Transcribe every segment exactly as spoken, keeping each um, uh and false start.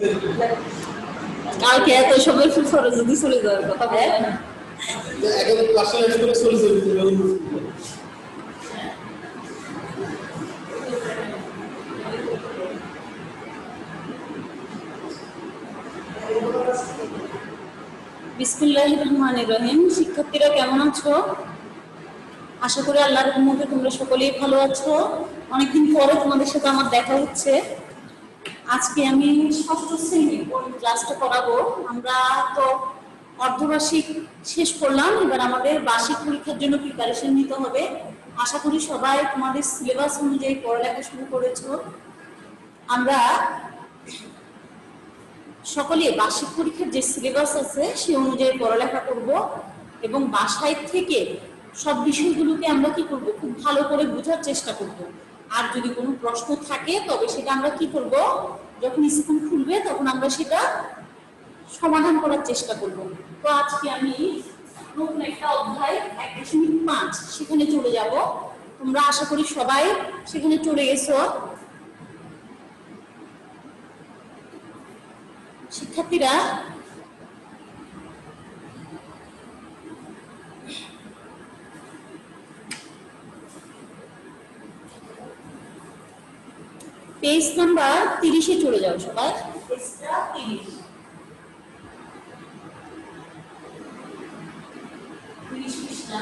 কালকে এত সবাই ফুলফরে যদি চলে যাওয়ার কথা বলে একেবারে ক্লাসে লাইন করে চলে যাবে। বিসমিল্লাহির রহমানির রহিম। শিক্ষার্থীরা কেমন আছো? আশা করি আল্লাহর রহমতে তোমরা সকলেই ভালো আছো। অনেকদিন পরে তোমাদের সাথে আমার দেখা হচ্ছে। আজকে আমি ষষ্ঠ শ্রেণীর ক্লাসটা করাবো। আমরা তো অর্ধবার্ষিক শেষ করলাম, এবার আমাদের বার্ষিক পরীক্ষার জন্য প্রিপারেশন নিতে হবে। আশা করি সবাই তোমাদের সিলেবাস অনুযায়ী পড়ালেখা শুরু করেছো। আমরা সকলে বার্ষিক পরীক্ষার যে সিলেবাস আছে সে অনুযায়ী পড়ালেখা করব এবং বাসায় থেকে সব বিষয়গুলোকে আমরা কি করব, খুব ভালো করে বোঝার চেষ্টা করব। আর যদি কোনো প্রশ্ন থাকে তবে সেটা আমরা কি করব, যখন স্কুল খুলবে তখন আমরা সেটা সমাধান করার চেষ্টা করব। তো আজকে আমি নতুন একটা অধ্যায় এক দশমিক পাঁচ সেখানে চলে যাব। তোমরা আশা করি সবাই সেখানে চলে গেছো। শিক্ষার্থীরা পেজ নাম্বার তিরিশে চলে যাও সবাই। পেজটা তিরিশ। তিরিশ পৃষ্ঠা।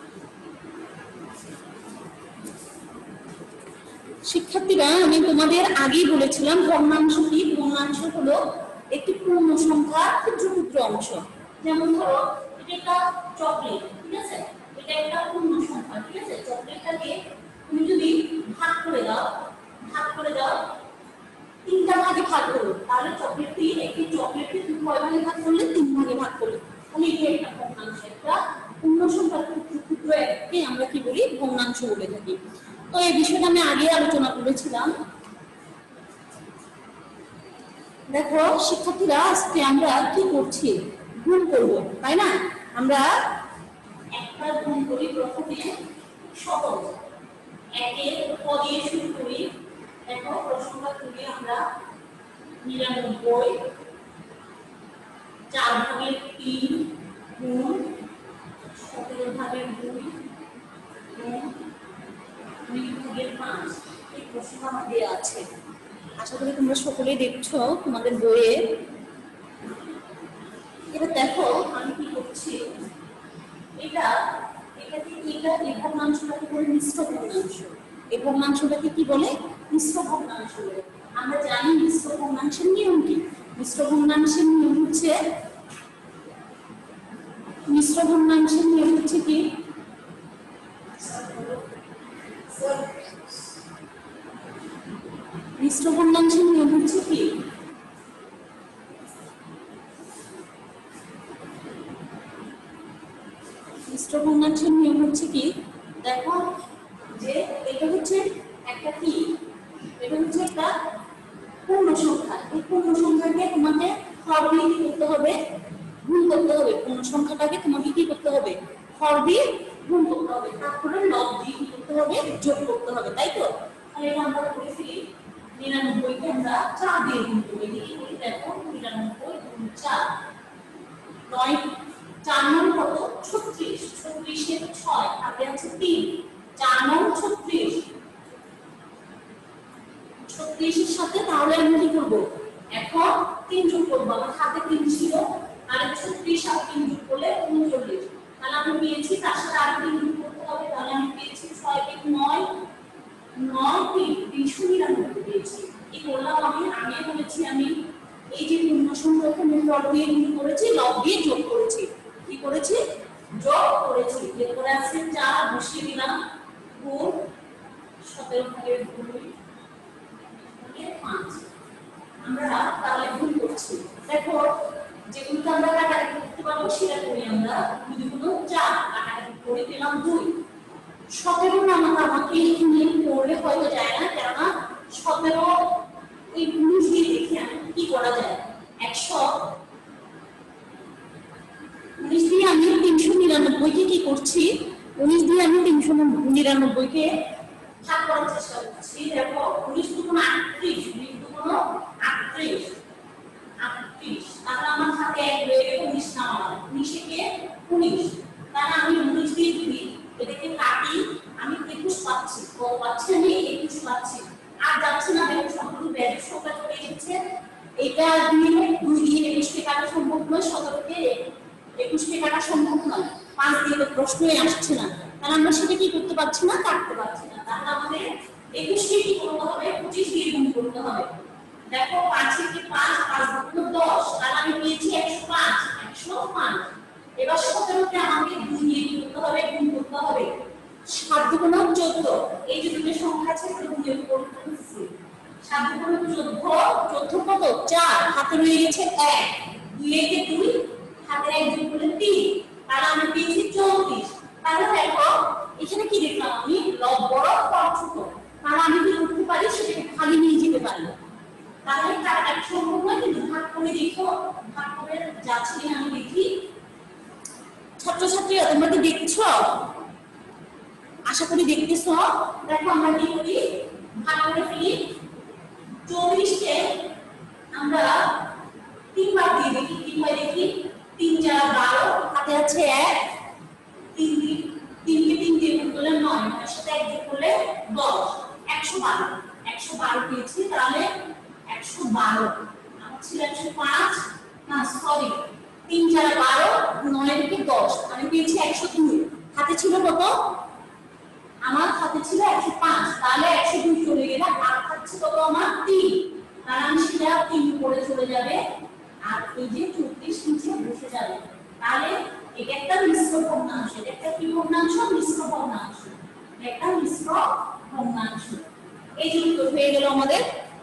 শিক্ষার্থীরা আমি তোমাদের আগেই বলেছিলাম ভগ্নাংশ কি। ভগ্নাংশ হলো একটি পূর্ণ সংখ্যার ক্ষুদ্র ক্ষুদ্র অংশ। যেমন ধরো এটা একটা চকলেট, ঠিক আছে, এটা একটা পূর্ণ সংখ্যা, ঠিক আছে। চকলেটটাকে তুমি যদি ভাগ করে দাও, ভাগ করে দাও তিনটা ভাগে ভাগ করো, তাহলে চকলেটটি একটি চকলেটকে তুমি কয় ভাগে ভাগ করলে? তিন ভাগে ভাগ করলে। তাহলে এটা একটা ভগ্নাংশ। একটা পূর্ণ সংখ্যার ক্ষুদ্র ক্ষুদ্র এককে আমরা কি বলি? ভগ্নাংশ বলে থাকি। তো এই বিষয়টা আমি আগে আলোচনা করেছিলাম। দেখো শিক্ষার্থীরা, আজকে আমরা কি করছি? গুণ করব, তাই না? আমরা একটা গুণ করি। প্রথমে সহজ একের ক দিয়ে শুরু করি। দেখো প্রশ্নটা করি আমরা নিরানব্বই চার ভাগের তিন গুণ সতেরো ভাগের দুই গুণ দুই ভাগের পাঁচ। এই প্রশ্নটা আমার দেওয়া আছে। আশা করি তোমরা সকলেই দেখছো তোমাদের বইয়ে। এবার দেখো আমি কি করছি। এটা এটাকে এটা এই ভগ্নাংশটাকে বলে মিশ্র ভগ্নাংশ। এই ভগ্নাংশটাকে কি বলে? মিশ্র ভগ্নাংশ বলে। আমরা জানি মিশ্র ভগ্নাংশের নিয়ম কি। মিশ্র ভগ্নাংশের নিয়ম হচ্ছে মিশ্র ভগ্নাংশের নিয়ম হচ্ছে কি মিশ্র ভগ্নাংশের নিয়ম হচ্ছে কি মিশ্র ভগ্নাংশের নিয়ম হচ্ছে কি দেখো, যে এটা হচ্ছে একটা কি, এটা হচ্ছে একটা পূর্ণ সংখ্যা। এই পূর্ণ সংখ্যাকে তোমাকে হর দিয়ে কি করতে হবে? গুণ করতে হবে। পূর্ণ সংখ্যাটাকে তোমাকে কি করতে হবে? হর দিয়ে গুণ করতে হবে। তারপরে লব দিয়ে কি করতে হবে? যোগ করতে হবে, তাই তো? তাহলে এটা আমরা করেছি নিরানব্বইকে আমরা চার দিয়ে গুণ করি। দেখি দেখো নিরানব্বই গুণ চার, নয় চার নং কত? ছত্রিশ। ছত্রিশের ছয় আগে আছে তিন, চার নং ছত্রিশ। ছত্রিশের সাথে তাহলে আমি কি করবো? এখন তিন যোগ করবো। আমার হাতে তিন ছিল, আর ছত্রিশ আর তিন যোগ করলে উনচল্লিশ। তাহলে আমি পেয়েছি তার সাথে আর তিন যোগ করতে হবে। তাহলে আমি পেয়েছি ছয় তিন নয়, নয় তিন তিনশো নিরানব্বই পেয়েছি। কি করলাম আমি? আগে বলেছি আমি এই যে পূর্ণ সংখ্যাকে আমি লব দিয়ে গুণ করেছি, লব দিয়ে যোগ করেছি। কি করেছি? যোগ করেছি। এরপরে আছে চার বসিয়ে দিলাম, গুণ সতেরো ভাগের দুই পাঁচ। আমরা তাহলে গুণ করছি। দেখো যেগুলো আমরা কাটাকাটি করতে পারবো সেটা করি। আমরা দুই গুণ চার, কাটাকাটি করে পেলাম দুই। সতেরো নামক আমাকে এখানে পড়লে হয়তো যায় না, কেননা সতেরো ওই উনিশ দিয়ে দেখি আমি কি করা যায়। একশো উনিশ দিয়ে আমি তিনশো নিরানব্বইকে কি করছি? উনিশ দিয়ে আমি তিনশো নিরানব্বইকে ভাগ করার চেষ্টা করছি। দেখো উনিশ দুগুণ আটত্রিশ, উনিশ দুগুণ আটত্রিশ, ব্যাধের সংখ্যা চলে এসেছে। এটা দিয়ে দুই দিয়ে একুশকে কাটা সম্ভব নয়, সতেরোকে একুশকে কাটা সম্ভব নয়, পাঁচ দিয়ে তো প্রশ্নই আসছে না, তাহলে আমরা সেটা কি করতে পারছি না, কাটতে পারছি না। তাহলে আমাদের একুশকে কি করতে হবে, পঁচিশ দিয়ে গুণ করতে হবে। দেখো পাঁচ থেকে পাঁচ, পাঁচ দুগুণ দশ, তাহলে আমি পেয়েছি একশো পাঁচ, একশো পাঁচ। এবার সতেরোকে আমাকে দুই দিয়ে কি করতে হবে, গুণ করতে হবে। সাত দুগুণ চোদ্দ, এই যে দুটো সংখ্যা আছে সেটা গুণ করতে হবে। সাত দুগুণ চোদ্দ, চোদ্দ কত, চার, হাতে রয়ে গেছে এক, দুই একে দুই, হাতে এক যোগ করলে তিন, তাহলে আমি পেয়েছি চৌত্রিশ। তাহলে দেখো এখানে কি দেখলাম আমি, লব বড় হর ছোট, তাহলে আমি কি করতে পারি, সেটাকে খালি নিয়ে যেতে পারি। তাহলে কাটাকাটি সম্ভব নয়, কিন্তু ভাগ করে দেখো, ভাগ করে যাচ্ছে কিনা আমি দেখি। ছাত্রছাত্রীরা তোমরা কি দেখছো, আশা করি দেখতেছো। দেখো আমরা কি করি, ভাগ করে ফেলি। চৌত্রিশকে আমরা তিনবার দিয়ে দেখি, তিনবার দেখি, তিন চার বারো, হাতে আছে এক, তিন তিনকে তিন দিয়ে গুণ করলে নয়, নয়ের সাথে এক যোগ করলে দশ, একশো বারো, একশো বারো পেয়েছি। তাহলে একশো বারো, আমার ছিল একশো পাঁচ, না সরি, তিন চার বারো, নয় থেকে দশ, আমি পেয়েছি একশো দুই। হাতে ছিল কত, আমার হাতে ছিল একশো পাঁচ, তাহলে একশো দুই চলে গেলে আর থাকছে কত আমার তিন, তাহলে আমি সেটা তিন করে চলে যাবে, আর এই যে চৌত্রিশ নিচে বসে যাবে। তাহলে এটা একটা মিশ্র ভগ্নাংশ, এটা একটা কি ভগ্নাংশ, মিশ্র ভগ্নাংশ, একটা মিশ্র ভগ্নাংশ। এই যে উত্তর হয়ে গেল আমাদের,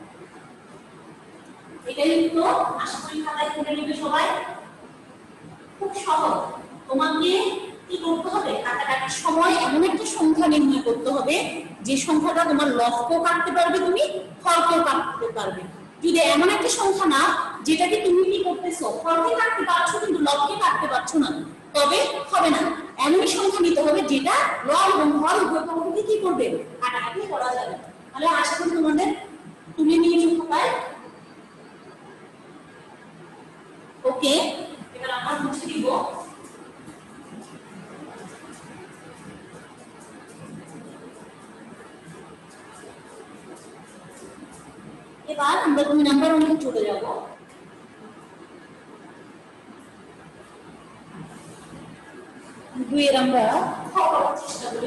এটাই উত্তর। আশা করি খাতায় করে নেবে সবাই, খুব সহজ। তোমাকে কি করতে হবে, কাটাকাটির সময় এমন একটা সংখ্যা নির্ণয় করতে হবে যে সংখ্যাটা তোমার লবকেও কাটতে পারবে, তুমি হরকেও কাটতে পারবে। যদি এমন একটা সংখ্যা না যেটাকে তুমি কি করতেছো, হরকে কাটতে পারছো কিন্তু লবকে কাটতে পারছো না, তবে হবে না। এমনই সংখ্যা নিতে হবে যেটা লব এবং হর উভয় পক্ষকে কি করবে, কাটাকাটি করা যাবে। তাহলে আশা করি তোমাদের তুমি নিয়ে খাতায়। ওকে, এবার আমরা মুছে দিব। এবার আমরা দুই নাম্বার অঙ্কে চলে যাব। দুইয়ের আমরা খ করার চেষ্টা করি।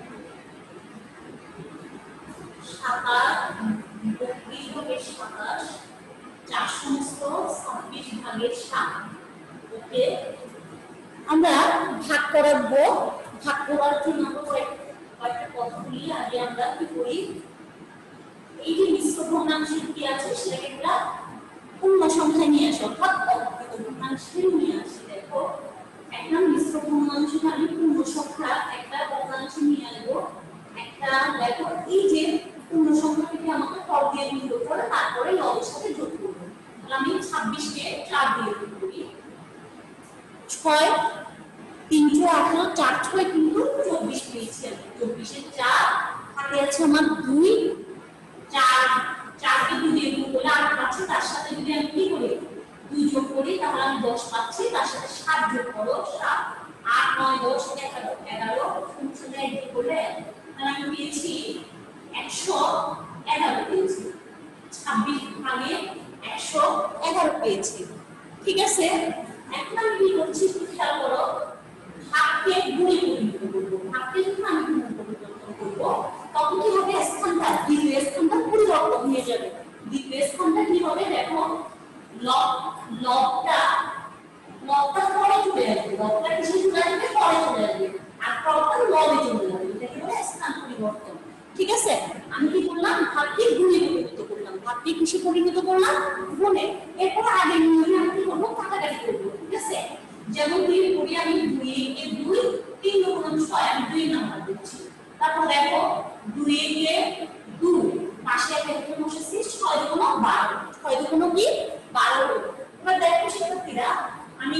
সাতাশ, বত্রিশ ভাগের সাতাশ, চার সমস্ত ছাব্বিশ ভাগের সাত। ওকে, আমরা ভাগ করাবো। ভাগ করার জন্য আমরা কয়েকটা কথা বলি। আগে আমরা কি করি, এই যে মিশ্র ভগ্নাংশ কি আছে সেটাকে আমরা পূর্ণ সংখ্যায় নিয়ে আসি, অর্থাৎ ভগ্নাংশে নিয়ে আসি। দেখো একটা মিশ্র ভগ্নাংশকে আমি পূর্ণ সংখ্যা একটা ভগ্নাংশে নিয়ে আসবো। একটা দেখো এই যে পূর্ণ সংখ্যাটিকে আমাকে হর দিয়ে গুণ করতে হবে, তারপরে লবের সাথে যোগ করব। তাহলে আমি ছাব্বিশ কে চার দিয়ে গুণ করি। ছয় তিনশো আঠারো, চার ছয় কিন্তু চব্বিশ পেয়েছি আমি। চব্বিশের চার, হাতে আছে আমার দুই, চার চারকে দুই দিয়ে গুণ করলে আট পাচ্ছি, তার সাথে যদি আমি কি করি দুই যোগ করি তাহলে আমি দশ পাচ্ছি, তার সাথে সাত যোগ করো, সাত, আট নয় দশ এগারো, এগারো শূন্য এক যোগ করলে তাহলে আমি পেয়েছি একশো এগারো পেয়েছি। ছাব্বিশ ভাগে একশো এগারো পেয়েছি। ঠিক আছে, এখন আমি কি করছি একটু খেয়াল করো, ভাগকে গুণে পরিণত করবো। ভাগকে যখন আমি গুণে পরিবর্তন করবো তখন কি হবে, স্থানটা দ্বিতীয় স্থানটা পরিবর্তন হয়ে যাবে। দ্বিতীয় স্থানটা কি হবে, দেখো লব লবটা লবটা পরে চলে আসবে, লবটা কিসে চলে আসবে, পরে চলে আসবে, আর লবটা লবে চলে যাবে। এটা কি বলে, স্থান পরিবর্তন। ঠিক আছে, আমি কি করলাম, ভাগকে গুণে পরিণত করলাম। ভাগকে কিসে পরিণত করলাম, গুণে। এরপর আগে নিয়মে আমি কি করবো, কাটাকাটি করবো। ঠিক আছে, যেমন দুই করি আমি, দুই একে দুই, তিন গুণ ছয়, আমি দুই নাম্বার দিচ্ছি। তারপর দেখো দুই একে দুই, পাশে একটা এখানে বসেছি, ছয় গুণ বারো, ছয় গুণ কি বারো। এবার দেখো শিক্ষার্থীরা, আমি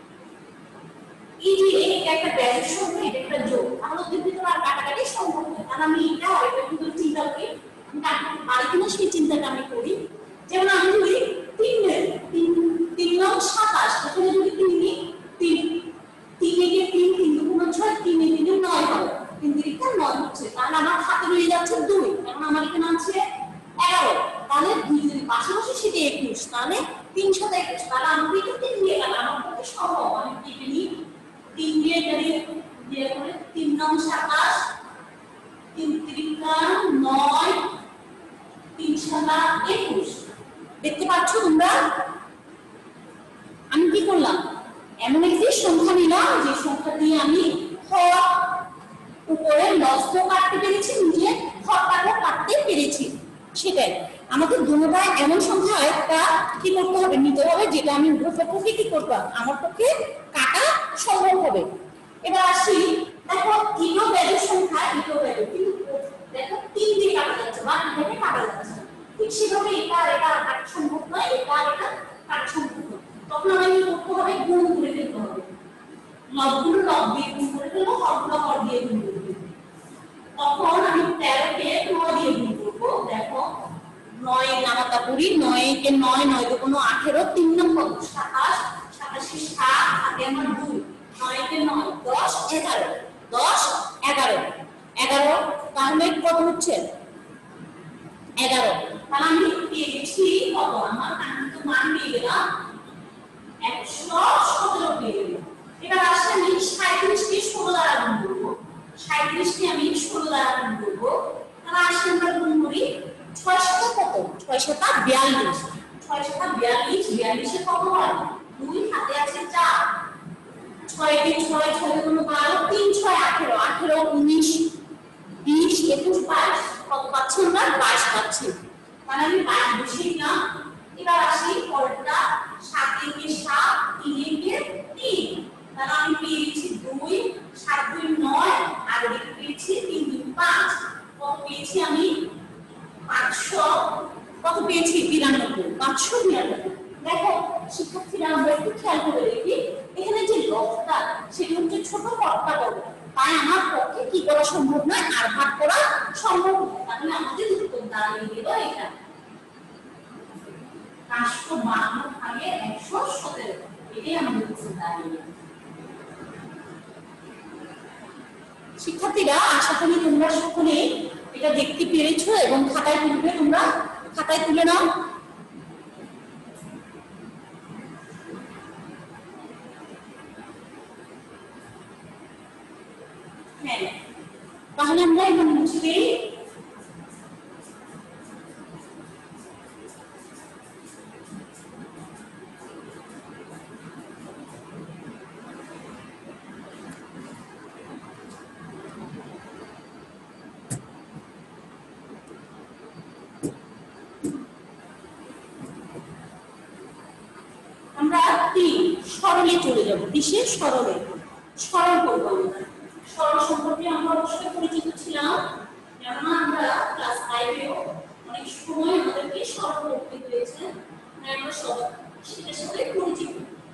এই যে একটা ব্যালেন্স সংখ্যা, এটা একটা যোগ, তাহলে দুই ভিতরে আর কাটাকাটি সম্ভব নয়। কারণ আমি এটা আর এটা কিন্তু চিন্তা করি, আমি কাটাকাটি পারি কিনা সেই চিন্তাটা আমি করি। যেমন আমি যদি তিন তিন তিন নং সাতাশ, এখানে যদি তিন নিই, তিন তিন একে তিন, তিন দুগুণ ছয়, তিন এ তিনে নয় হবে, তিন তিরিকা নয় হচ্ছে, তাহলে আমার হাতে রয়ে যাচ্ছে দুই। এখন আমার এখানে আছে এগারো, তাহলে দুই তাহলে তিন সাথে একুশ, তাহলে আমি এটা তিন দিয়ে গেলাম, আমার পক্ষে সম্ভব, আমি কেটে নিই তিন দিয়ে গেলে দিয়ে করে তিন নং সাতাশ, তিন তিরিকা নয়, তিন সাতা একুশ। দেখতে পাচ্ছ তোমরা আমি কি করলাম, এমন একটি সংখ্যা নিলাম যে সংখ্যা দিয়ে আমি হর উপরে লস্ত কাটতে পেরেছি, নিচে হরটাকে কাটতে পেরেছি। সেটাই আমাকে দুটোটা এমন সংখ্যা একটা কি করতে হবে, নিতে হবে যেটা আমি উভয়পক্ষে কি করতে আমার পক্ষে কাটা সম্ভব হবে। এবার আসি, দেখো ইটো ভ্যালুর সংখ্যা, ইটো ভ্যালু কিন্তু দেখো তিন দিয়ে কাটা যাচ্ছে বা এখানে কাটা যাচ্ছে, ঠিক সেভাবে এটা আর এটা কাটা সম্ভব নয়, এটা আর এটা কাটা সম্ভব নয়। তখন আমি কি করতে হবে, গুণ করে ফেলতে হবে, লবগুলো লব দিয়ে গুণ করে ফেলবো, হরগুলো হর দিয়ে গুণ করে ফেলবো। তখন আমি তেরো কে নয় দিয়ে গুণ করবো, দেখো নয় নামাতা করি, নয় কে নয়, নয় তো কোনো আঠেরো, তিন নম্বর সাতাশ, সাতাশে সাত, হাতে আমার দুই, নয় কে নয় দশ, এগারো, দশ এগারো, এগারো তাহলে কত হচ্ছে এগারো, তাহলে আমি পেয়ে গেছি কত, আমার কাঙ্ক্ষিত মান পেয়ে গেলাম একশো সতেরো পেয়ে গেলাম। এবার আসলে আমি সাঁইত্রিশ কে ষোলো দ্বারা গুণ করবো, সাঁইত্রিশ কে আমি ষোলো দ্বারা গুণ করবো, তাহলে আসলে আমরা গুণ করি ছয় শত কত, ছয় শত বিয়াল্লিশ, ছয় শত বিয়াল্লিশ, বিয়াল্লিশে কত হয় দুই, হাতে আছে চার, ছয় কে ছয়, ছয় কোনো বারো, তিন ছয় আঠেরো, আঠেরো উনিশ বিশ একুশ বাইশ, কত পাচ্ছি আমরা বাইশ পাচ্ছি, তাহলে আমি বাইশ বসিয়ে দিলাম। এবার আসি পরেরটা, সাত কে সাত, তিন কে তিন, তাহলে আমি পেয়েছি দুই, সাত দুই নয়, আর এদিকে পেয়েছি তিন দুই পাঁচ, কত পেয়েছি আমি পাঁচশো, কত পেয়েছি বিরানব্বই, পাঁচশো বিরানব্বই। দেখো শিক্ষার্থীরা আমরা একটু খেয়াল করে দেখি, এখানে যে লবটা সেটা হচ্ছে ছোট হরটা বড়, তাই আমার পক্ষে কি করা সম্ভব নয়, আর ভাগ করা সম্ভব নয়, তাহলে আমাদের উত্তর দাঁড়িয়ে গেল এটা পাঁচশো বান্ন ভাগে একশো সতেরো, এটাই আমাদের উত্তর দাঁড়িয়ে গেল। শিক্ষার্থীরা আশা করি তোমরা সকলে এটা দেখতে পেরেছো এবং খাতায় তুলবে, তোমরা খাতায় তুলে নাও। হ্যাঁ, তাহলে আমরা এখন মুছে দিই। সরলে চলে যাব, কিসে সরলে, সরল করব আমরা। সরল সম্পর্কে আমরা অবশ্যই পরিচিত ছিলাম, যেমন আমরা ক্লাস ফাইভেও অনেক সময় আমাদেরকে সরল করতে হয়েছে, আমরা সব সেটার সাথে পরিচিত।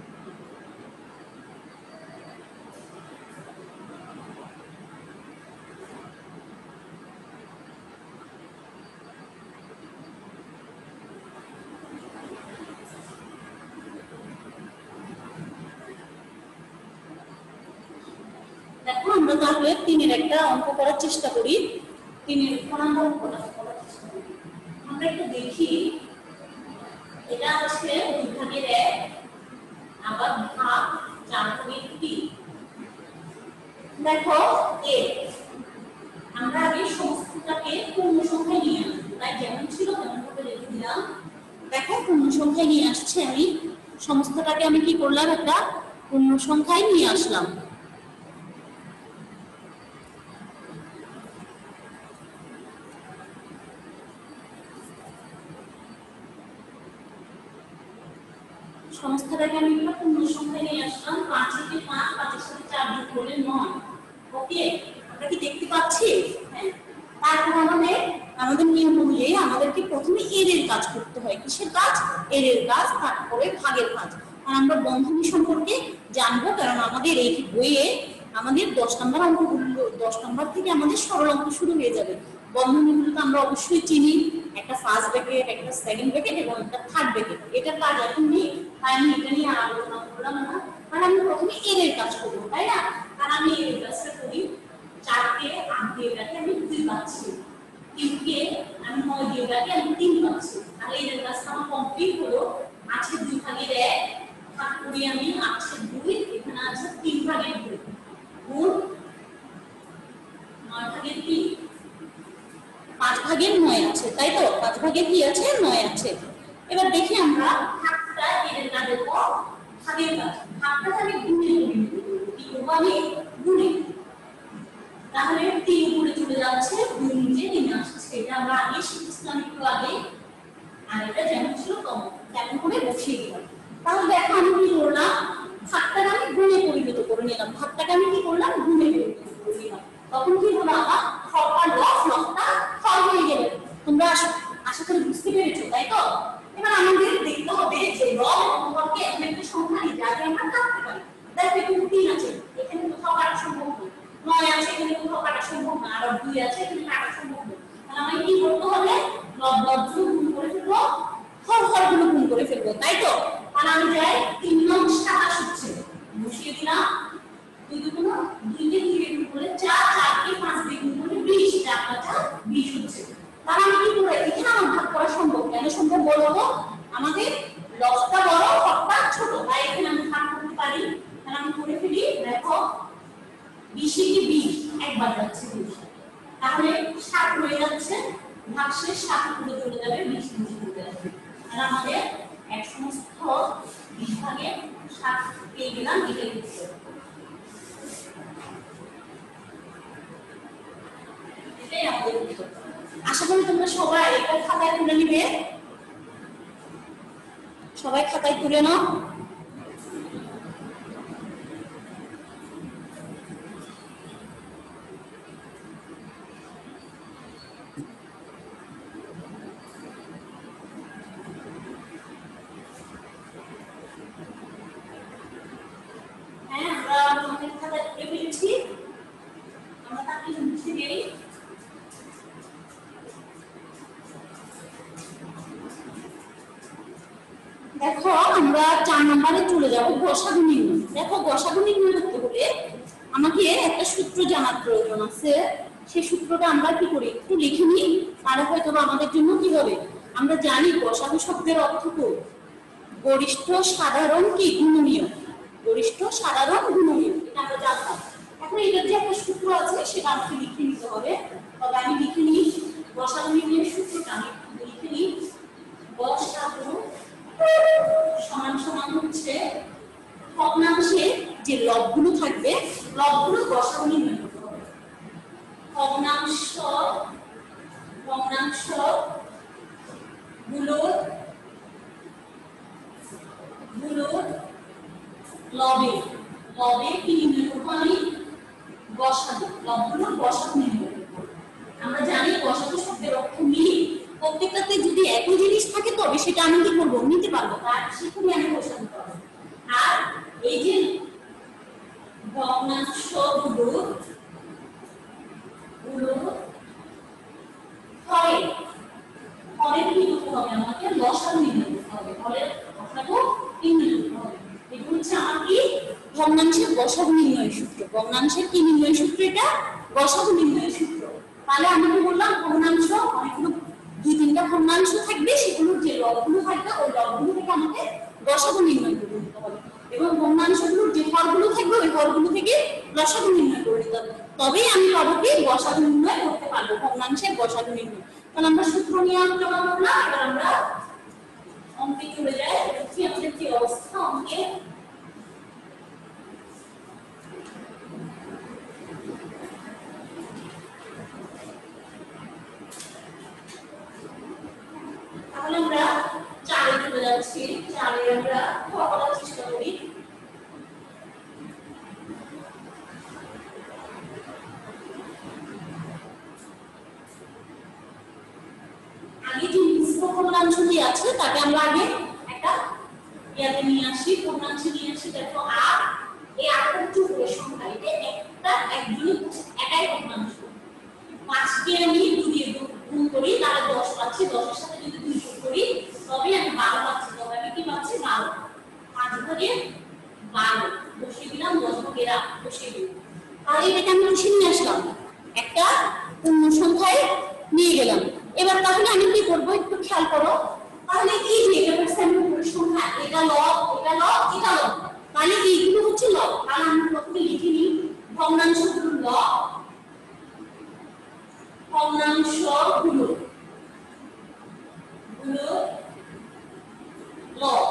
দেখো আমরা তাহলে তিনের একটা অঙ্ক করার চেষ্টা করি, তিনের ফলাফল অঙ্ক করার চেষ্টা করি। আমরা একটু দেখি, এটা হচ্ছে বিভাগের এক, আবার ভাগ চার ভাগের তিন। দেখো এ আমরা আগে সমস্তটাকে পূর্ণ সংখ্যায় নিয়ে আসবো, তাই যেমন ছিল তেমন ভাবে রেখে দিলাম। দেখো পূর্ণ সংখ্যায় নিয়ে আসছে, আমি সমস্তটাকে আমি কি করলাম, একটা পূর্ণ সংখ্যায় নিয়ে আসলাম। সমস্তটাকে আমি একটা পূর্ণ সংখ্যায় নিয়ে আসলাম, পাঁচ থেকে পাঁচ, পাঁচের সাথে চার যোগ করলে নয়। ওকে, আমরা কি দেখতে পাচ্ছি? হ্যাঁ। তারপর আমাদের আমাদের নিয়ম অনুযায়ী আমাদেরকে প্রথমে এর এর কাজ করতে হয়। কিসের কাজ? এর এর কাজ, তারপরে ভাগের কাজ। আর আমরা বন্ধনী সম্পর্কে জানবো, কারণ আমাদের এই বইয়ে আমাদের দশ নম্বর অঙ্কগুলো, দশ নম্বর থেকে আমাদের সরল অঙ্ক শুরু হয়ে যাবে। বন্ধনীগুলো তো আমরা অবশ্যই চিনি, একটা ফার্স্ট ব্র্যাকেট, একটা সেকেন্ড ব্র্যাকেট এবং একটা থার্ড ব্র্যাকেট। এটার কাজ এখন নেই, তাই আমি এটা নিয়ে আলোচনা করলাম না। কারণ আমি প্রথমে এর এর কাজ করবো, তাই না? আর আমি এর কাজটা করি, চারকে আট দিয়ে রাখি আমি দুই পাচ্ছি, তিনকে আমি নয় দিয়ে রাখি আমি তিন পাচ্ছি। তাহলে এর কাজটা আমার কমপ্লিট হলো। আছে দুই ভাগের এক, ভাগ করি আমি আছে দুই, এখানে আছে তিন ভাগের দুই, গুণ নয় ভাগের তিন, পাঁচ ভাগের নয় আছে, তাই তো? পাঁচ ভাগের কি আছে? নয় আছে। এবার দেখি আমরা ভাগটা এর না দেব ভাগের কাজ, ভাগটা আমি গুণে করি, কি করব আমি? গুণে। তাহলে তিন উপরে চলে যাচ্ছে, দুই নিচে নেমে আসছে, এটা আমরা আগে শিখেছিলাম একটু আগে। আর এটা যেমন ছিল তেমন করে বসিয়ে দিলাম। তাহলে দেখো আমি কি করলাম, ভাগটাকে আমি গুণে পরিণত করে নিলাম, ভাগটাকে আমি কি করলাম? গুণে পরিণত করে নিলাম। তখন কি হলো আমার হরটা লস, লসটা হর হয়ে গেল। তোমরা আশা করি বুঝতে পেরেছো, তাই তো? এবার আমাদের দেখতে হবে যে লব এবং হরকে এমন একটা সংখ্যা নিয়ে যাতে আমরা কাটতে পারি। দেখো এখানে তিন আছে, এখানে কোথাও কাটা সম্ভব নয়, নয় আছে এখানে কোথাও কাটা সম্ভব না, আর দুই আছে এখানে কাটা সম্ভব নয়। তাহলে আমি কি করতে হবে? লব লব গুণ করে ফেলবো, হর হর গুলো গুণ করে ফেলবো, তাই তো? তাহলে আমি যাই তিন নং সাতাশ হচ্ছে, বসিয়ে দিলাম, দুই দুগুণ দুই কে দুই গুণ করে চার, চার কে পাঁচ দিয়ে গুণ করে বিশ, চার পাঁচা বিশ হচ্ছে। তাহলে আমি কি করে এখানে আমার ভাগ করা সম্ভব? কেন সম্ভব বলো তো? আমাদের লসটা বড় হরটা ছোট, তাই এখানে আমি ভাগ করতে পারি। তাহলে আমি করে ফেলি, দেখো বিশ কে বিশ একবার যাচ্ছে বিশ, তাহলে সাত হয়ে যাচ্ছে, ভাগশেষ সাত উপরে চলে যাবে, বিশ নিচে চলে যাবে। তাহলে আমাদের এক সমস্ত বিশ ভাগে সাত পেয়ে গেলাম, এটাই উত্তর। এটাই আমাদের উত্তর। আশা করি তোমরা সবাই এটা খাতায় তুলে নিবে, সবাই খাতায় তুলে নাও। হ্যাঁ, আমরা আমাদের খাতায় তুলে ফেলেছি, আমরা তাকে মুছে দেই। দেখো আমরা চার নম্বরে চলে যাব, গসাগু নির্ণয়। দেখো গসাগু নির্ণয় করতে হলে আমাকে একটা সূত্র জানার প্রয়োজন আছে। সেই সূত্রটা আমরা কি করি একটু লিখে নিই, তাহলে হয়তো আমাদের জন্য কি হবে। আমরা জানি গসাগু শব্দের অর্থ কি? গরিষ্ঠ সাধারণ কি গুণনীয়, গরিষ্ঠ সাধারণ গুণনীয়, এটা আমরা জানতাম। এখন এটার যে একটা সূত্র আছে সেটা আমাকে লিখে নিতে হবে। তবে আমি লিখে নিই গসাগু নির্ণয়ের সূত্রটা, আমি লিখে নিই। গসাগু সমান সমান হচ্ছে ভগ্নাংশে যে লবগুলো থাকবে, লবগুলো গসাগু নির্ণয় করতে হবে। ভগ্নাংশ ভগ্নাংশ গুলোর গুলোর লবে লবে কি নির্ণয় করবো আমি? গসাগু, লবগুলোর গসাগু নির্ণয় করবো। আমরা জানি গসাগু শব্দের অর্থ মিল, প্রত্যেকটাতে যদি একই জিনিস থাকে তবে সেটা আমি কি করবো? নিতে পারবো, তার সেখানে আমি গসাগু পাবো। আর এই যে ভগ্নাংশ গুলো গুলো হয় হরের কি করতে হবে? আমাকে লসাগু নির্ণয় করতে হবে, হরের লসাগু নির্ণয় করতে হবে। এটা হচ্ছে আমার কি? ভগ্নাংশের গসাগু নির্ণয় সূত্র। ভগ্নাংশের কি নির্ণয় সূত্র? এটা গসাগু নির্ণয় সূত্র। তাহলে আমি কি বললাম? ভগ্নাংশ অনেকগুলো দুই তিনটা ভগ্নাংশ থাকবে, সেগুলোর যে লবগুলো থাকবে ওই লবগুলো থেকে আমাকে গসাগু নির্ণয় করে নিতে হবে, এবং ভগ্নাংশগুলোর যে হরগুলো থাকবে ওই হরগুলো থেকে লসাগু নির্ণয় করে নিতে হবে। তবেই আমি পাবো কি? গসাগু নির্ণয় করতে পারবো, ভগ্নাংশের গসাগু নির্ণয়। তাহলে আমরা সূত্র নিয়ে আলোচনা করলাম, এবার আমরা অঙ্কে চলে যাই। দেখি আমাদের কি অবস্থা অঙ্কে। তাহলে আমরা চারে চলে যাচ্ছি, চারে আমরা করার চেষ্টা করি। আগে যে মিশ্র ভগ্নাংশটি আছে তাকে আমরা আগে একটা ইয়াতে নিয়ে আসি, ভগ্নাংশে নিয়ে আসি। দেখো আর এই আটটা চুকের সংখ্যা, এটা একটা একজনই একাই ভগ্নাংশ। পাঁচকে আমি দুই দিয়ে গুণ করি, তাহলে দশ পাচ্ছি, দশের সাথে যদি দুই যোগ করি তবে আমি বারো পাচ্ছি। তবে আমি কি পাচ্ছি? বারো। পাঁচ ভাগে বারো বসিয়ে দিলাম, দশ ভাগের আট বসিয়ে দিলাম। তাহলে এটাকে আমি বসিয়ে নিয়ে আসলাম, একটা পূর্ণ সংখ্যায় নিয়ে গেলাম। এবার তাহলে আমি কি করবো একটু খেয়াল করো। তাহলে এই যে এটা হচ্ছে আমি পূর্ণ সংখ্যা সংখ্যা, এটা লব, এটা লব, এটা লব, তাহলে এইগুলো হচ্ছে লব। তাহলে আমরা প্রথমে লিখে নিই ভগ্নাংশগুলো লব, ভগ্নাংশগুলো গুলো লব,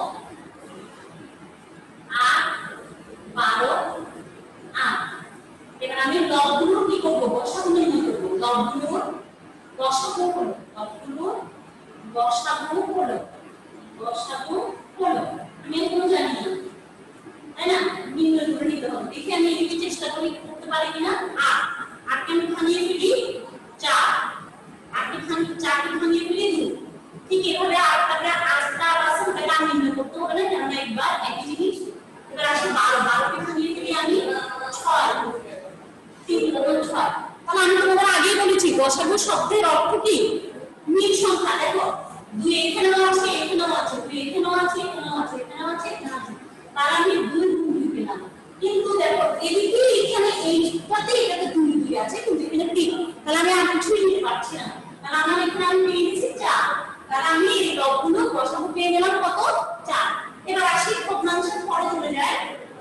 আট, বারো, আট। এবার আমি লবগুলো কি করবো, গসাগু নির্ণয় করবো। লবগুলোর গসাগু হলো, লবগুলোর গসাগু হলো, গসাগু হলো, আমি এখনো জানি না, তাই না? নির্ণয় করে নিতে হবে। দেখি আমি এদিকে চেষ্টা করি করতে পারি কিনা। আট, আটকে আমি ভাঙিয়ে ফেলি চার, আটকে ভাঙি চারকে ভাঙিয়ে ফেলি দুই। ঠিক এভাবে আটটাকে আটটা আছে ওটাকে আমি নির্ণয় করতে হবে না, কারণ একবার একই জিনিস। এবার আসলে বারো, বারোকে ভাঙিয়ে ফেলি আমি ছয়, তিন গুণ ছয়। তাহলে আমি তোমাদের আগেই বলেছি গসাগু শব্দের অর্থ কি? মিল সংখ্যা। দেখো দুই এখানেও আছে, এখানেও আছে, দুই এখানেও আছে, এখানেও আছে, এখানেও আছে, এখানেও আছে, তাহলে আমি দুই গুণ দুই পেলাম। কিন্তু দেখো এদিকে এখানে এইটাতে এটাতে দুই দুই আছে, কিন্তু এখানে তিন, তাহলে আমি আর কিছুই নিতে পারছি না। তাহলে আমার এখানে আমি পেয়ে গেছি চার, তাহলে আমি এই লবগুলো গসাগু পেয়ে গেলাম কত? চার। এবার আসি ভগ্নাংশের পরে চলে যায়।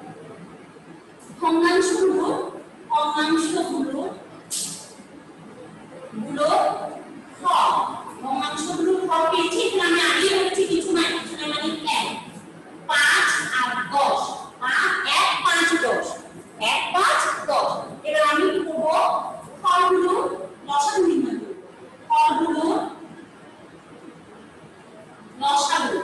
ভগ্নাংশগুলো ভগ্নাংশগুলো গুলো ফল, ভগ্নাংশগুলো ফল পেয়েছি। এখানে আমি আগে বলেছি কিছু নাই, কিছু নাই মানে এক, পাঁচ আর দশ, এক, পাঁচ, দশ, এক, পাঁচ, দশ। এবার আমি কি করবো, ফলগুলো লসাগু নির্ণয় করবো। ফলগুলো লসাগু,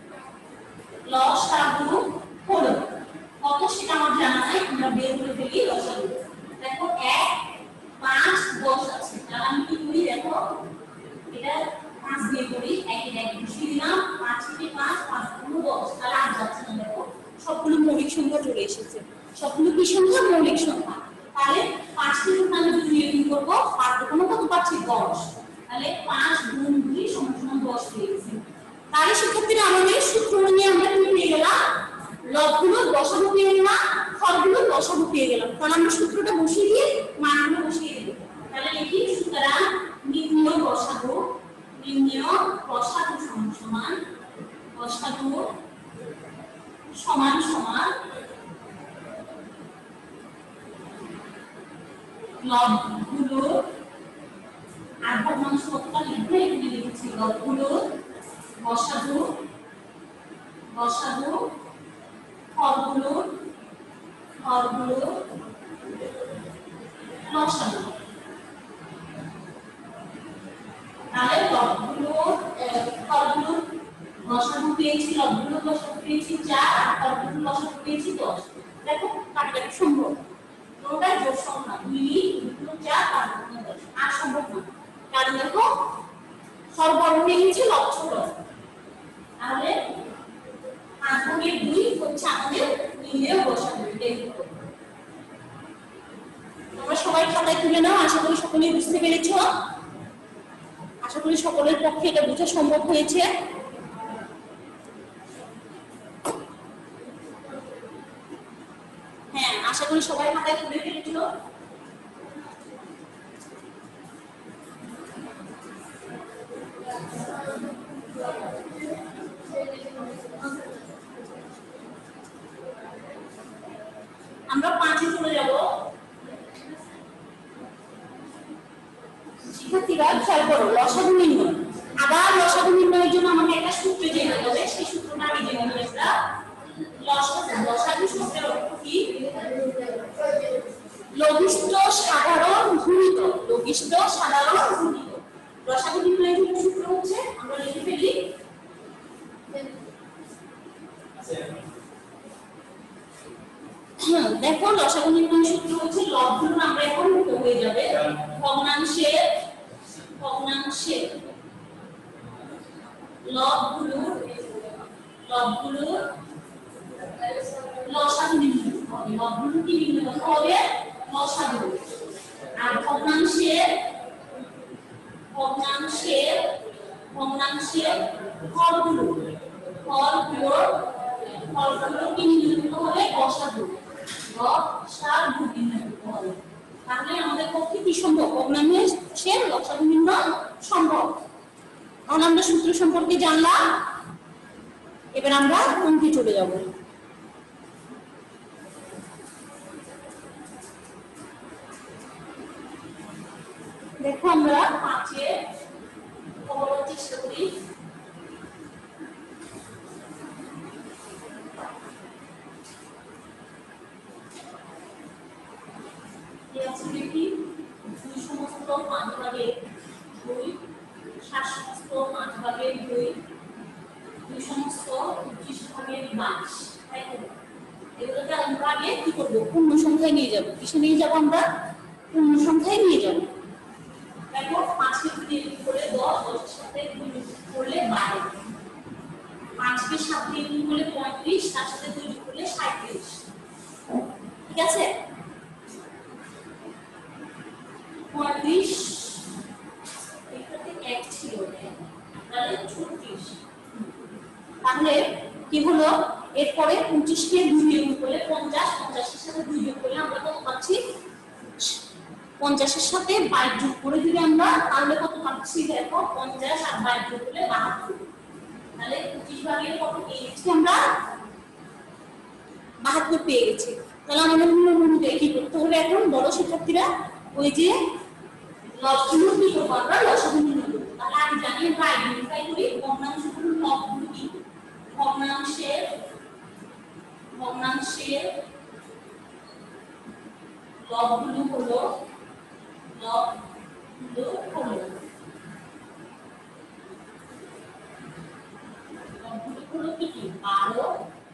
লসাগু হলো কত সেটা আমার জানা নাই, আমরা বের করে ফেলি লসাগু। দেখো এক, পাঁচ, দশ আছে, তাহলে আমি কি করি, দেখো এটা পাঁচ দিয়ে করি, একে এক বসিয়ে দিলাম, পাঁচ থেকে পাঁচ, পাঁচ গুণ দশ, তাহলে আর যাচ্ছে না। দেখো সবগুলো মৌলিক সংখ্যা চলে এসেছে, সবগুলো কি সংখ্যা? মৌলিক সংখ্যা। তাহলে পাঁচ থেকে আমি দুই দিয়ে গুণ করবো, পাঁচ দোকানে কত পাচ্ছি? দশ, তাহলে পাঁচ গুণ দুই সমান সমান দশ পেয়ে গেছি। তাহলে শিক্ষার্থীরা আমাদের সূত্র নিয়ে আমরা কি পেয়ে গেলাম? লবগুলো গসাগু পেয়ে গেলাম, ফলগুলো গসাগু পেয়ে গেলাম। তাহলে আমরা সূত্রটা বসিয়ে দিয়ে মানগুলো বসিয়ে দেব। তাহলে লিখি সুতরাং নির্ণয় গসাগু, নির্ণয় গসাগু সমান সমান গসাগু সমান সমান লবগুলো, আর ভগ্নাংশ কতটা লিখবে এখানে লিখেছি, লবগুলো গসাগু, গসাগু ফলগুলো, ফলগুলো লসাগু। তাহলে লবগুলো ফলগুলো লসাগু পেয়েছি, লবগুলো লসাগু পেয়েছি চার, আর ফলগুলো লসাগু পেয়েছি দশ। দেখো কাটাকাটি সম্ভব, কোনটা জোড় সংখ্যা, দুই দুই চার, পাঁচ দুই দশ, আর সম্ভব না, কারণ দেখো ফল বড় হয়ে গেছে, লব ছোট। তাহলে পাঁচ ভাগের দুই হচ্ছে আমাদের নির্ণয় গসাগু। তোমরা সবাই খাতায় তুলে নাও, আশা করি সকলেই বুঝতে পেরেছ, আশা করি সকলের পক্ষে এটা বোঝা সম্ভব হয়েছে। হ্যাঁ, আশা করি সবাই খাতায় তুলে ফেলেছ। আমরা পাঁচে চলে যাব। শিক্ষার্থীরা খেয়াল করো, লসাগু নির্ণয়, আবার লসাগু নির্ণয়ের জন্য আমাকে একটা সূত্র জেনে হবে, সেই সূত্রটা আমি জেনে নিই। আমরা লসাগু, লসাগু সূত্রের অর্থ কি? লঘিষ্ঠ সাধারণ গুণিতক, লঘিষ্ঠ সাধারণ গুণিতক। লসাগু নির্ণয়ের জন্য সূত্র হচ্ছে, আমরা লিখে ফেলি, দেখো লসাগু নির্ণয় সূত্র হচ্ছে, লবগুলো আমরা এখন হয়ে যাবে ভগ্নাংশের, ভগ্নাংশের লবগুলো, লবগুলো লসাগু নির্ণয় হবে, লবগুলো কি নির্ণয় করতে হবে? লসাগু। আর ভগ্নাংশের, ভগ্নাংশের ভগ্নাংশের ফলগুলো, ফলগুলো ফলগুলো কি নির্ণয় করতে হবে? লসাগু, লসাগু নির্ণয় করতে হবে। তাহলে আমাদের পক্ষে কি সম্ভব? ভগ্নাংশের লসাগু নির্ণয় সম্ভব। এখন আমরা সূত্র সম্পর্কে জানলাম। এবার আমরা অঙ্কে চলে যাব। দেখো আমরা পাঁচে করার চেষ্টা করি। দুই সমস্ত পাঁচ ভাগের দুই, সাত সমস্ত পাঁচ ভাগের দুই, দুই সমস্ত পঁচিশ ভাগের বাইশ, তাই তো? এগুলোকে আমরা আগে কি করবো? পূর্ণ সংখ্যায় নিয়ে যাবো। কিসে নিয়ে যাবো? আমরা পূর্ণ সংখ্যায় নিয়ে যাবো। দেখো পাঁচকে দুই করে দশ, দশের সাথে দুই করলে বারো, পাঁচকে সাত দিয়ে গুণ করলে পঁয়ত্রিশ, তার সাথে দুই যোগ করলে সাঁইত্রিশ। ঠিক আছে? পঁয়ত্রিশ এটাতে এক ছিল, তাহলে ছত্রিশ। তাহলে কি হলো? এরপরে পঁচিশ কে দুই দিয়ে গুণ করলে পঞ্চাশ, পঞ্চাশের সাথে দুই যোগ করলে আমরা কত পাচ্ছি? পঞ্চাশের সাথে বাইশ যোগ করে দিলে আমরা তাহলে কত পাচ্ছি? দেখো পঞ্চাশ আর বাইশ যোগ করলে বাহাত্তর। তাহলে পঁচিশ ভাগের কত পেয়ে গেছি আমরা? বাহাত্তর পেয়ে গেছি। তাহলে আমাদের নিয়ম অনুযায়ী কি করতে হবে? এখন বড় শিক্ষার্থীরা ওই যে লবগুলো কি করবো? আমরা লসাগু নির্ণয় করবো। তাহলে আমি জানি আমরা আইডেন্টিফাই করি ভগ্নাংশগুলো লবগুলো কি? ভগ্নাংশের ভগ্নাংশের লবগুলো হলো লবগুলো হলো লবগুলো হলো কি কি? বারো,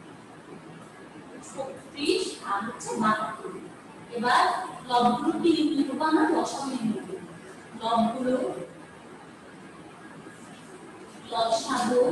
ছত্রিশ আর হচ্ছে বাহাত্তর। এবার লবগুলো কি নির্ণয় করবো? আমরা লসাগু নির্ণয় করবো। লবগুলো লসাগু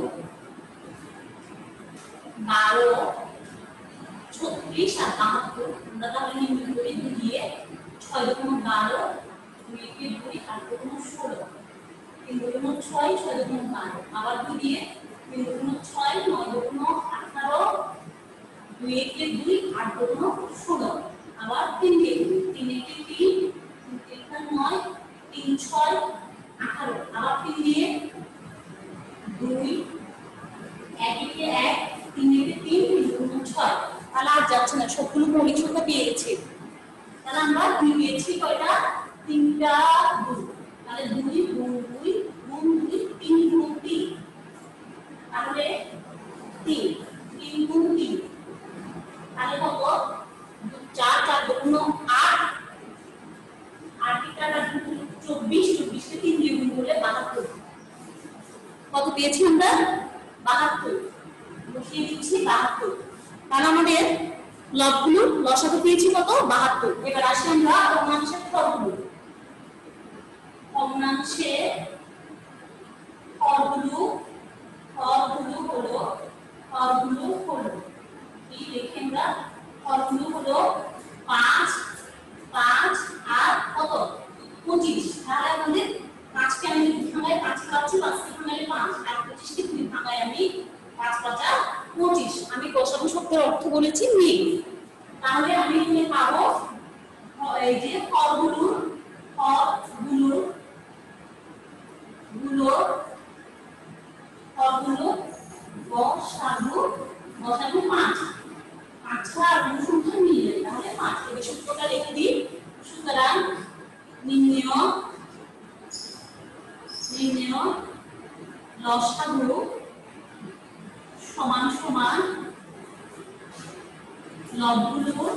বারো, ছত্রিশ আর বাহাত্তর আমরা তাহলে নির্ণয় করি দিয়ে ছয় দশমিক বারো, দুই কে দুই আর দশমিক ষোলো, তিন দশমিক ছয়, ছয় দশমিক বারো, আবার দুই দিয়ে তিন দশমিক ছয়, নয় দশমিক আঠারো, দুই কে দুই আট দশমিক ষোলো, আবার তিন দিয়ে তিন কে তিন, তিন কে নয়, তিন ছয় আঠারো, আবার তিন দিয়ে দুই, এক কে এক, তিন কে তিন, তিন দশমিক ছয়। তাহলে আর যাচ্ছে না, সবগুলো মৌলিক সংখ্যা পেয়ে গেছি। তাহলে আমরা দুই পেয়েছি কয়টা? তিনটা দুই। তাহলে দুই গুণ দুই গুণ দুই, তিন গুণ তিন, তাহলে তিন, তিন গুণ তিন, তাহলে কত? চার, চার গুণ আট, আট টাকা চব্বিশ, চব্বিশ কে তিন দিয়ে গুণ করলে বাহাত্তর। কত পেয়েছি আমরা? বাহাত্তর। বসিয়ে দিচ্ছি বাহাত্তর। তাহলে আমাদের লবগুলো লসাগু পেয়েছি কত? বাহাত্তর। এবার আসি আমরা ভগ্নাংশের হরগুলো। ভগ্নাংশের হরগুলো হরগুলো হলো হরগুলো হলো এই দেখে আমরা হরগুলো হলো পাঁচ, পাঁচ আর কত? পঁচিশ। তাহলে আমাদের পাঁচকে আমি দুই ভাঙায় পাঁচ পাচ্ছি, পাঁচকে ভাঙালে পাঁচ, আর পঁচিশকে দুই ভাঙায় আমি পাঁচ পাঁচা পঁচিশ। আমি লসাগু শব্দের অর্থ বলেছি মিল। তাহলে আমি এখানে পাবো এই যে হরগুলো হরগুলো গুলো হরগুলো লসাগু লসাগু পাঁচ। পাঁচটা আর সংখ্যা মিলে তাহলে পাঁচ। এবার সূত্রটা লিখে দিই। সুতরাং নির্ণয় নির্ণয় লসাগু সমান সমান লবগুলোর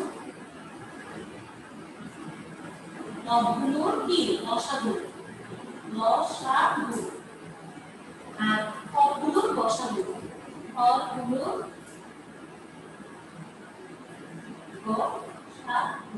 লবগুলোর কি? লসাগু লসাগু আর হরগুলোর লসাগু হরগুলোর লসাগু।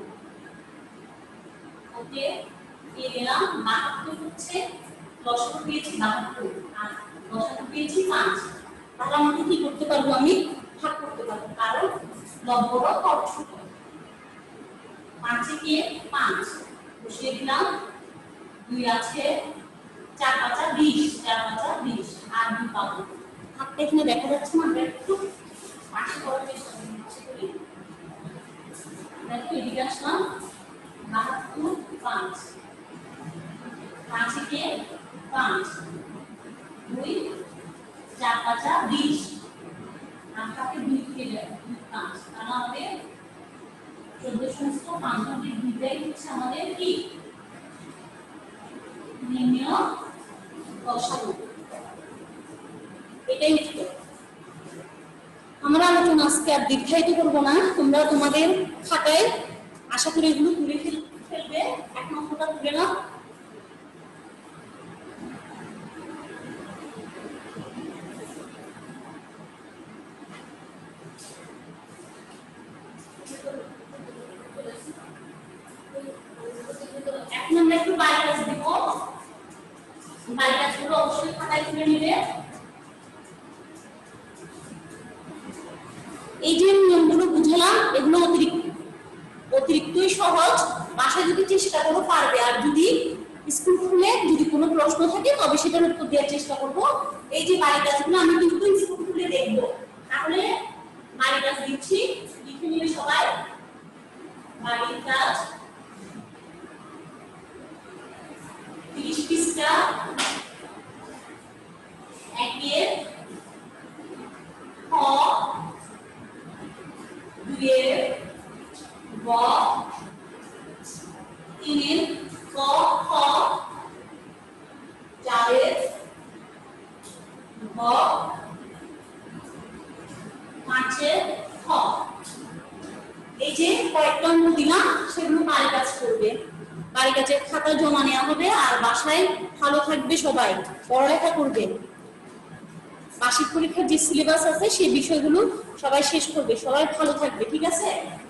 ওকে, দিয়ে গেলাম। বাহাত্তর হচ্ছে লসাগু পেয়েছি বাহাত্তর আর লসাগু পেয়েছি পাঁচ। তাহলে আমাকে কি করতে পারবো? আমি ভাগ করতে পারবো, কারণ লব বড় হর ছোট। পাঁচে কে পাঁচ বসিয়ে দিলাম, দুই আছে, চার পাঁচা বিশ, চার পাঁচা বিশ আর দুই পাবো। হাতটা এখানে দেখা যাচ্ছে না, আমরা একটু পাশে করার চেষ্টা করি। দেখো এদিকে আসলাম, বাহাত্তর পাঁচ, পাঁচে কে পাঁচ, দুই, চার পাঁচা বিশ, আটটাকে দুই থেকে যায় পাঁচ, কারণ আমাদের চোদ্দ সমস্ত পাঁচ ভাগের দুইটাই হচ্ছে আমাদের কি নির্ণয় লসাগু। এটাই উত্তর। আমরা আলোচনা আজকে আর দীর্ঘায়িত করবো না, তোমরা তোমাদের খাতায় আশা করি এগুলো তুলে ফেলবে। এক নম্বরটা তুলে নাও। এখন আমরা একটু বাড়ি কাজ দিব, বাড়ি কাজগুলো অবশ্যই খাতায় তুলে নিবে। এই যে নিয়মগুলো বুঝলাম এগুলো অতিরিক্ত অতিরিক্তই সহজ, বাসায় যদি চেষ্টা করো পারবে। আর যদি স্কুল খুলে যদি কোনো প্রশ্ন থাকে তবে সেটার উত্তর দেওয়ার চেষ্টা করবো। এই যে বাড়ি কাজগুলো আমি কিন্তু স্কুল খুলে দেখবো, তাহলে বাড়ি কাজ দিচ্ছি, লিখে নিলে সবাই। বাড়ির কাজ তিরিশ পৃষ্ঠা, একের খ, দুইয়ের গ, তিনের ক খ, চারের গ, পাঁচের খ। এই যে কয়েকটা অঙ্ক দিলাম সেগুলো বাড়ি কাজ করবে, বাড়ি কাজের খাতা জমা নেওয়া হবে। আর বাসায় ভালো থাকবে, সবাই পড়ালেখা করবে, বার্ষিক পরীক্ষার যে সিলেবাস আছে সেই বিষয়গুলো সবাই শেষ করবে, সবাই ভালো থাকবে, ঠিক আছে।